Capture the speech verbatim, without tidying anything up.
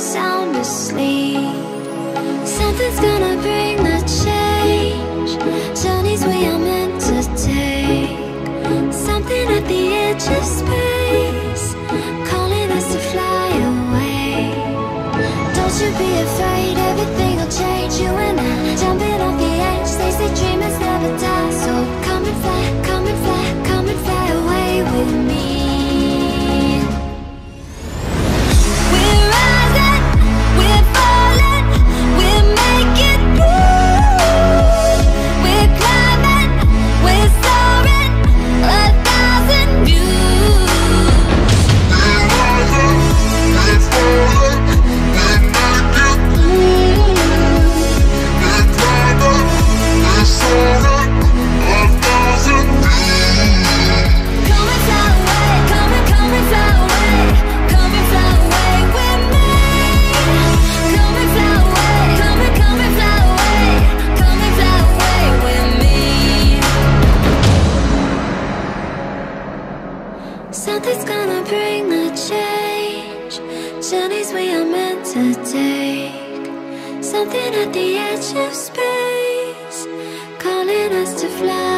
sound asleep. Something's gonna bring the change. Journeys we are meant to take. Something at the edge of space, calling us to fly away. Don't you be afraid, everything will change. You and I, jumping off the edge. They say dreamers never die. So come and fly, come and fly, come and fly away with me. We're rising, we're falling, we're making through. We're climbing, we're soaring, a thousand views. We're rising, we're falling, we're making through. We're climbing, we're soaring, a thousand views. Come and fly away, come and come and fly away, come and fly away with me. Come and fly away, come and come and fly away, come and fly away with me. Something's gonna bring the change. Journeys we are meant to take. Something at the edge of space, calling us to fly